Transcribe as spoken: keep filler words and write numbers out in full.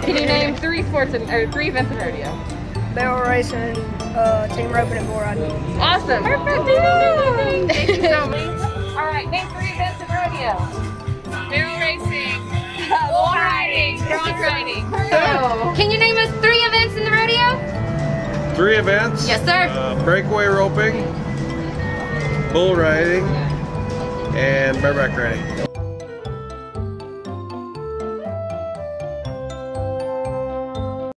Can you name three sports in, or three events in rodeo? Barrel racing, uh, team roping, and bull riding. Awesome. Perfect. Ding, ding, ding, ding. Thank you so much. All right, name three events in rodeo. Barrel racing, bull riding, bronc riding. Oh. Can you name us three events in the rodeo? Three events? Yes, sir. Uh, breakaway roping, bull riding, and bareback riding.